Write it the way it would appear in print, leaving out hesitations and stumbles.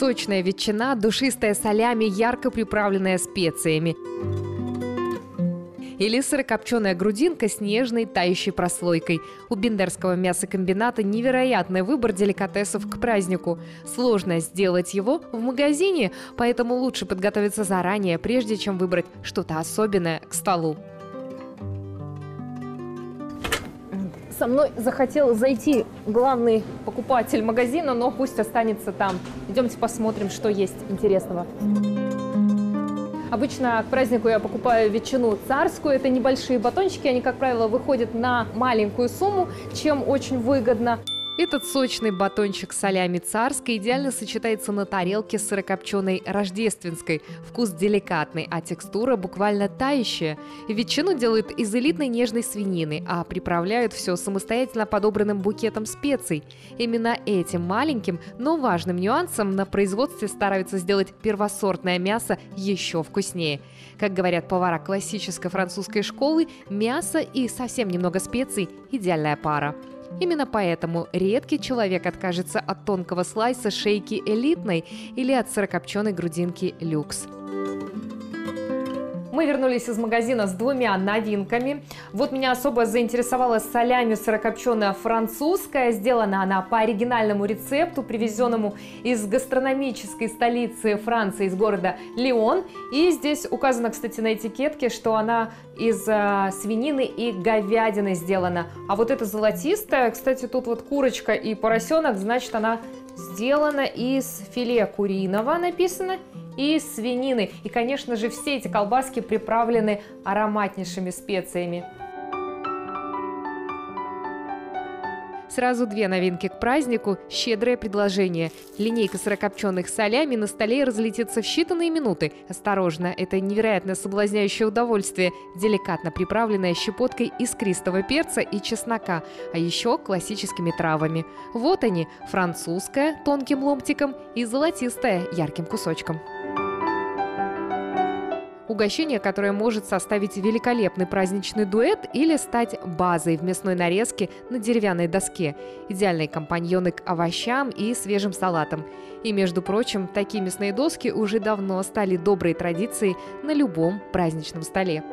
Сочная ветчина, душистая солями, ярко приправленная специями. Или сырокопченая грудинка с нежной тающей прослойкой. У Бендерского мясокомбината невероятный выбор деликатесов к празднику. Сложно сделать его в магазине, поэтому лучше подготовиться заранее, прежде чем выбрать что-то особенное к столу. Со мной захотел зайти главный покупатель магазина, но пусть останется там. Идемте посмотрим, что есть интересного. Обычно к празднику я покупаю ветчину царскую. Это небольшие батончики, они, как правило, выходят на маленькую сумму, чем очень выгодно. Этот сочный батончик солями царской идеально сочетается на тарелке с сырокопченой рождественской. Вкус деликатный, а текстура буквально тающая. Ветчину делают из элитной нежной свинины, а приправляют все самостоятельно подобранным букетом специй. Именно этим маленьким, но важным нюансом на производстве стараются сделать первосортное мясо еще вкуснее. Как говорят повара классической французской школы, мясо и совсем немного специй – идеальная пара. Именно поэтому редкий человек откажется от тонкого слайса шейки элитной или от сырокопченой грудинки люкс. Мы вернулись из магазина с двумя новинками. Вот меня особо заинтересовала солями сырокопченая французская. Сделана она по оригинальному рецепту, привезенному из гастрономической столицы Франции, из города Лион. И здесь указано, кстати, на этикетке, что она из свинины и говядины сделана. А вот эта золотистая, кстати, тут вот курочка и поросенок, значит, она сделана из филе куриного, написано, и свинины. И, конечно же, все эти колбаски приправлены ароматнейшими специями. Сразу две новинки к празднику. Щедрое предложение. Линейка сырокопченых солями на столе разлетится в считанные минуты. Осторожно, это невероятно соблазняющее удовольствие, деликатно приправленное щепоткой искристого перца и чеснока, а еще классическими травами. Вот они, французская тонким ломтиком и золотистая ярким кусочком. Угощение, которое может составить великолепный праздничный дуэт или стать базой в мясной нарезке на деревянной доске. Идеальные компаньоны к овощам и свежим салатам. И, между прочим, такие мясные доски уже давно стали доброй традицией на любом праздничном столе.